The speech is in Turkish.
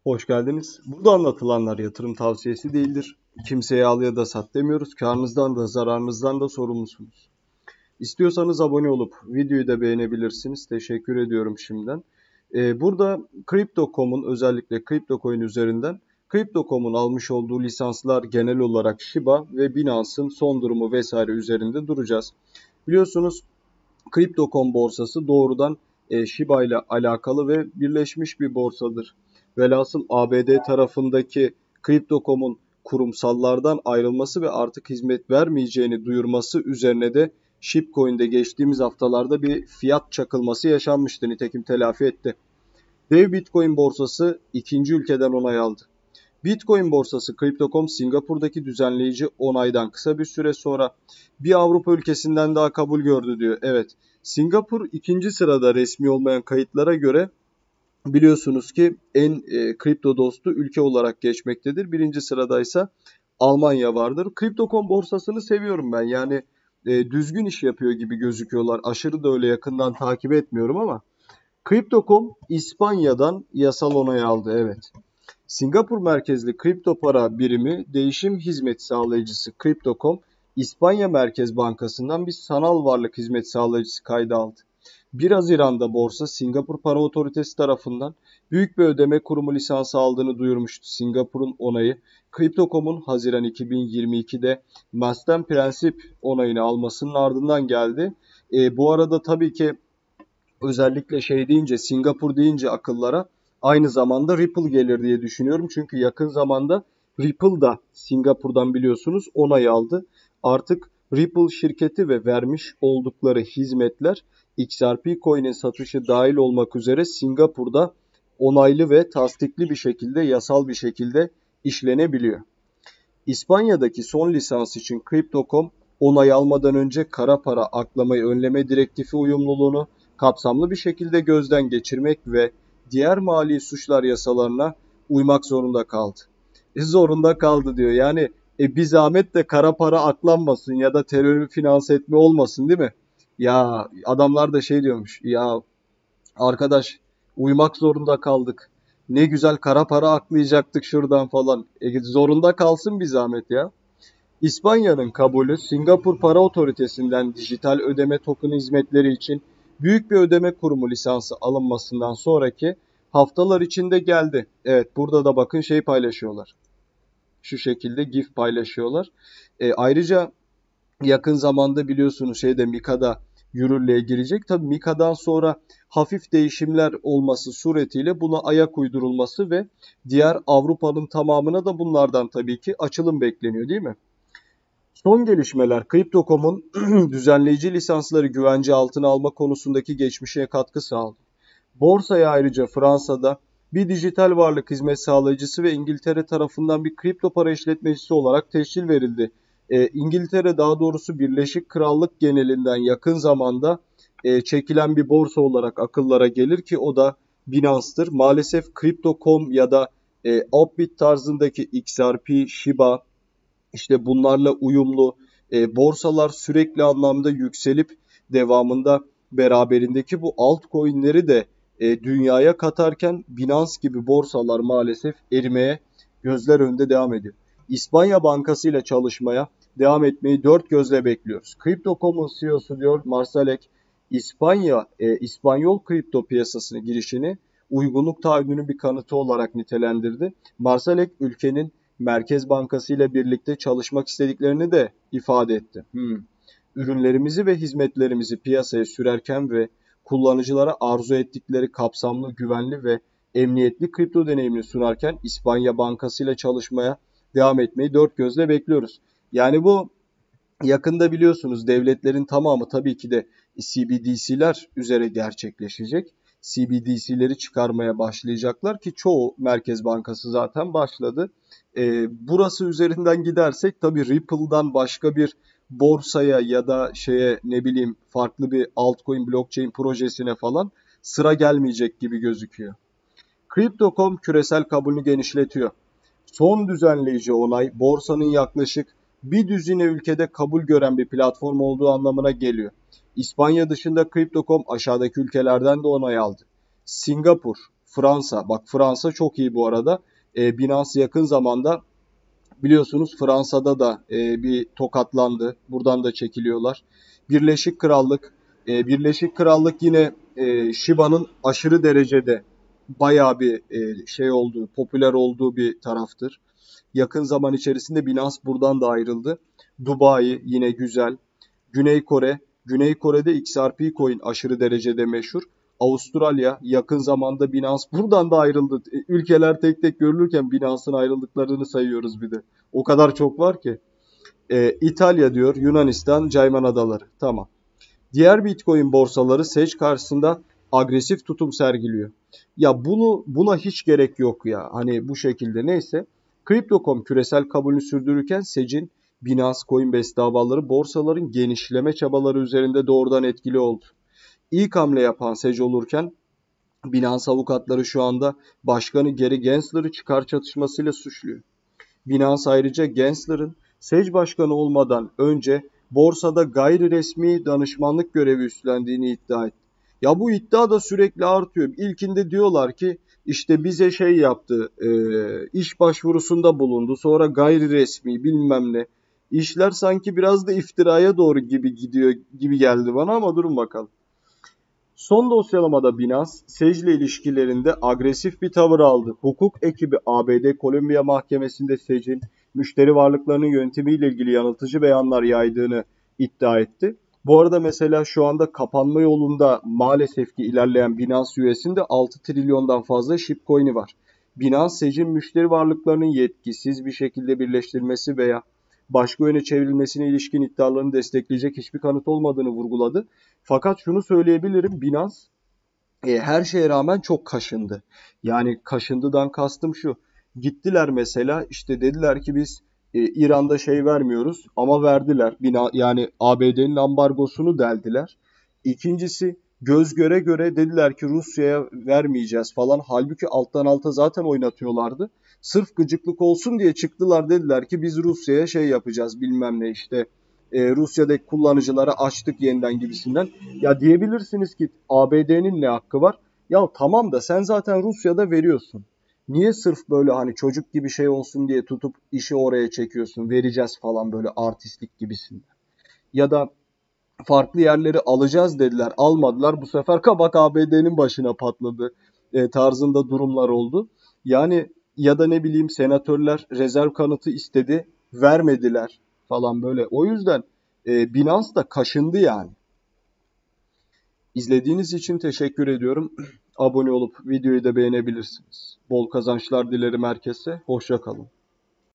Hoş geldiniz. Burada anlatılanlar yatırım tavsiyesi değildir. Kimseye al ya da sat demiyoruz. Karnınızdan da zararınızdan da sorumlusunuz. İstiyorsanız abone olup videoyu da beğenebilirsiniz. Teşekkür ediyorum şimdiden. Burada Crypto.com'un özellikle CryptoCoin üzerinden Crypto.com'un almış olduğu lisanslar genel olarak Shiba ve Binance'ın son durumu vesaire üzerinde duracağız. Biliyorsunuz Crypto.com borsası doğrudan Shiba ile alakalı ve birleşmiş bir borsadır. Velhasıl ABD tarafındaki Crypto.com'un kurumsallardan ayrılması ve artık hizmet vermeyeceğini duyurması üzerine de Shibcoin'de geçtiğimiz haftalarda bir fiyat çakılması yaşanmıştı. Nitekim telafi etti. Dev Bitcoin borsası ikinci ülkeden onay aldı. Bitcoin borsası Crypto.com Singapur'daki düzenleyici onaydan kısa bir süre sonra bir Avrupa ülkesinden daha kabul gördü diyor. Evet, Singapur ikinci sırada resmi olmayan kayıtlara göre biliyorsunuz ki en kripto dostu ülke olarak geçmektedir. Birinci sıradaysa Almanya vardır. Crypto.com borsasını seviyorum ben. Yani düzgün iş yapıyor gibi gözüküyorlar. Aşırı da öyle yakından takip etmiyorum ama Crypto.com İspanya'dan yasal onay aldı. Evet. Singapur merkezli kripto para birimi değişim hizmeti sağlayıcısı Crypto.com, İspanya Merkez Bankası'ndan bir sanal varlık hizmet sağlayıcısı kaydı aldı. 1 Haziran'da borsa Singapur Para Otoritesi tarafından büyük bir ödeme kurumu lisansı aldığını duyurmuştu. Singapur'un onayı Crypto.com'un Haziran 2022'de Masten Prensip onayını almasının ardından geldi. Bu arada tabii ki özellikle deyince Singapur deyince akıllara aynı zamanda Ripple gelir diye düşünüyorum. Çünkü yakın zamanda Ripple da Singapur'dan biliyorsunuz onay aldı. Artık Ripple şirketi ve vermiş oldukları hizmetler XRP Coin'in satışı dahil olmak üzere Singapur'da onaylı ve tasdikli bir şekilde, yasal bir şekilde işlenebiliyor. İspanya'daki son lisans için Crypto.com onay almadan önce kara para aklamayı önleme direktifi uyumluluğunu kapsamlı bir şekilde gözden geçirmek ve diğer mali suçlar yasalarına uymak zorunda kaldı. Zorunda kaldı diyor. Yani bir zahmet de kara para aklanmasın ya da terörü finanse etme olmasın değil mi? Ya adamlar da diyormuş. Ya arkadaş uymak zorunda kaldık. Ne güzel kara para aklayacaktık şuradan falan. Zorunda kalsın bir zahmet ya. İspanya'nın kabulü Singapur Para Otoritesi'nden dijital ödeme token hizmetleri için büyük bir ödeme kurumu lisansı alınmasından sonraki haftalar içinde geldi. Evet, burada da bakın paylaşıyorlar. Şu şekilde GIF paylaşıyorlar. Ayrıca yakın zamanda biliyorsunuz MiCA'da yürürlüğe girecek. Tabii MiCA'dan sonra hafif değişimler olması suretiyle buna ayak uydurulması ve diğer Avrupa'nın tamamına da bunlardan tabii ki açılım bekleniyor değil mi? Son gelişmeler Crypto.com'un düzenleyici lisansları güvence altına alma konusundaki geçmişe katkı sağladı. Borsaya ayrıca Fransa'da bir dijital varlık hizmet sağlayıcısı ve İngiltere tarafından bir kripto para işletmecisi olarak teşkil verildi. İngiltere, daha doğrusu Birleşik Krallık genelinden yakın zamanda çekilen bir borsa olarak akıllara gelir ki o da Binance'tır. Maalesef Crypto.com ya da Upbit tarzındaki XRP, Shiba, bunlarla uyumlu borsalar sürekli anlamda yükselip devamında beraberindeki bu altcoin'leri de dünyaya katarken Binance gibi borsalar maalesef erimeye gözler önünde devam ediyor. İspanya Bankası ile çalışmaya devam etmeyi dört gözle bekliyoruz. Crypto.com'un CEO'su diyor Marsalek, İspanyol kripto piyasasına girişini uygunluk taahhüdünün bir kanıtı olarak nitelendirdi. Marsalek ülkenin Merkez Bankası ile birlikte çalışmak istediklerini de ifade etti. Ürünlerimizi ve hizmetlerimizi piyasaya sürerken ve kullanıcılara arzu ettikleri kapsamlı, güvenli ve emniyetli kripto deneyimini sunarken İspanya Bankası ile çalışmaya devam etmeyi dört gözle bekliyoruz. Yani bu yakında biliyorsunuz devletlerin tamamı tabii ki de CBDC'ler üzere gerçekleşecek. CBDC'leri çıkarmaya başlayacaklar ki çoğu Merkez Bankası zaten başladı. Burası üzerinden gidersek tabii Ripple'dan başka bir borsaya ya da farklı bir altcoin blockchain projesine falan sıra gelmeyecek gibi gözüküyor. Crypto.com küresel kabulünü genişletiyor. Son düzenleyici onay borsanın yaklaşık bir düzine ülkede kabul gören bir platform olduğu anlamına geliyor. İspanya dışında Crypto.com aşağıdaki ülkelerden de onay aldı. Singapur, Fransa. Bak Fransa çok iyi bu arada. Binance yakın zamanda biliyorsunuz Fransa'da da bir tokatlandı. Buradan da çekiliyorlar. Birleşik Krallık. Birleşik Krallık yine Shiba'nın aşırı derecede bayağı bir şey olduğu, popüler olduğu bir taraftır. Yakın zaman içerisinde Binance buradan da ayrıldı. Dubai yine güzel. Güney Kore. Güney Kore'de XRP coin aşırı derecede meşhur. Avustralya yakın zamanda Binance buradan da ayrıldı. Ülkeler tek tek görülürken Binance'ın ayrıldıklarını sayıyoruz bir de. O kadar çok var ki. İtalya diyor, Yunanistan, Cayman Adaları. Tamam. Diğer Bitcoin borsaları SEC karşısında agresif tutum sergiliyor. Ya buna hiç gerek yok ya. Hani bu şekilde neyse. Crypto.com küresel kabulünü sürdürürken SEC'in Binance, Coinbase davaları borsaların genişleme çabaları üzerinde doğrudan etkili oldu. İlk hamle yapan SEC olurken Binance avukatları şu anda başkanı Gary Gensler'ı çıkar çatışmasıyla suçluyor. Binance ayrıca Gensler'ın SEC başkanı olmadan önce borsada gayri resmi danışmanlık görevi üstlendiğini iddia etti. Ya bu iddia da sürekli artıyor. İlkinde diyorlar ki işte bize şey yaptı, iş başvurusunda bulundu. Sonra gayri resmi bilmem ne. İşler sanki biraz da iftiraya doğru gibi gidiyor gibi geldi bana ama durun bakalım. Son dosyalamada Binance, SEC ile ilişkilerinde agresif bir tavır aldı. Hukuk ekibi ABD Kolombiya Mahkemesi'nde SEC'in müşteri varlıklarının yönetimiyle ilgili yanıltıcı beyanlar yaydığını iddia etti. Bu arada mesela şu anda kapanma yolunda maalesef ki ilerleyen Binance US'in de 6 trilyondan fazla shitcoin'i var. Binance, SEC'in müşteri varlıklarının yetkisiz bir şekilde birleştirilmesi veya başka yöne çevrilmesine ilişkin iddialarını destekleyecek hiçbir kanıt olmadığını vurguladı. Fakat şunu söyleyebilirim, Binance her şeye rağmen çok kaşındı. Yani kaşındıdan kastım şu. Gittiler mesela işte dediler ki biz İran'da şey vermiyoruz ama verdiler. Yani ABD'nin ambargosunu deldiler. İkincisi göz göre göre dediler ki Rusya'ya vermeyeceğiz falan. Halbuki alttan alta zaten oynatıyorlardı. Sırf gıcıklık olsun diye çıktılar dediler ki biz Rusya'ya şey yapacağız bilmem ne işte Rusya'daki kullanıcılara açtık yeniden gibisinden. Ya diyebilirsiniz ki ABD'nin ne hakkı var? Ya tamam da sen zaten Rusya'da veriyorsun. Niye sırf böyle hani çocuk gibi şey olsun diye tutup işi oraya çekiyorsun, vereceğiz falan böyle artistlik gibisinden. Ya da farklı yerleri alacağız dediler, almadılar. Bu sefer kabak ABD'nin başına patladı tarzında durumlar oldu. Yani ya da ne bileyim senatörler rezerv kanıtı istedi, vermediler falan böyle. O yüzden Binance da kaşındı yani. İzlediğiniz için teşekkür ediyorum. Abone olup videoyu da beğenebilirsiniz. Bol kazançlar dilerim herkese. Hoşça kalın.